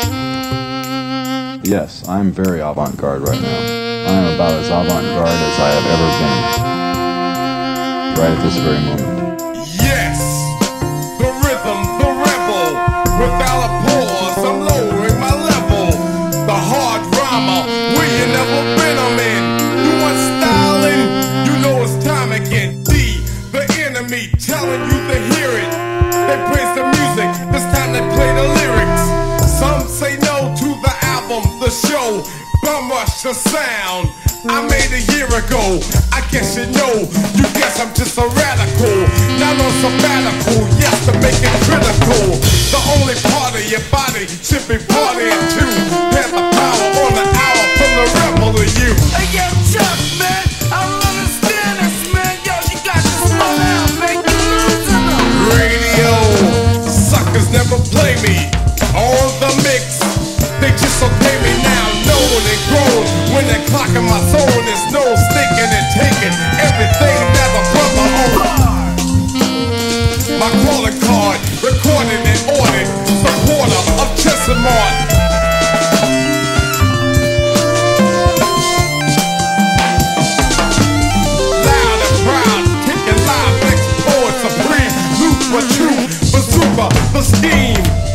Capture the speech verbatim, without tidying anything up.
Yes, I'm very avant-garde right now. I am about as avant-garde as I have ever been. Right at this very moment. Yes! The rhythm, the rebel. Without a pause, I'm lowering my level. The hard drama, where you never been, I'm in. You want styling? You know it's time again. D, the enemy, telling you to hear it. They praise the music, this time they play the lyrics. Some say no to the album, the show, bum rush the sound I made a year ago. I guess you know, you guess I'm just a radical. Not on sabbatical, yes, to make it critical. The only part of your body should be partying to. Have the power on the hour from the rebel to you. Hey, yo, Chuck, man, I don't understand this, man. Yo, you got to slow down, make it losing them. Radio, suckers never play me. On the mix, they just okay me now, known and grown. When they're clocking my soul, there's no sticking and taking everything that a brother owns. My calling card, recorded and ordered, supporter of Chesimard. Loud and proud, kicking live next board supreme. Loop for truth, for super, the scheme.